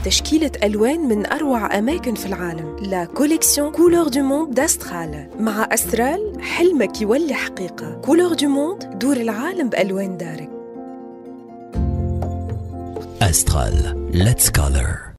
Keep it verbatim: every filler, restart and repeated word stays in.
تشكيلة ألوان من أروع أماكن في العالم. لا كوليكسيون كولور دو موند داسترال. مع أسترال حلمك يولي حقيقة. كولور دو موند، دور العالم بألوان دارك. أسترال. Let's color.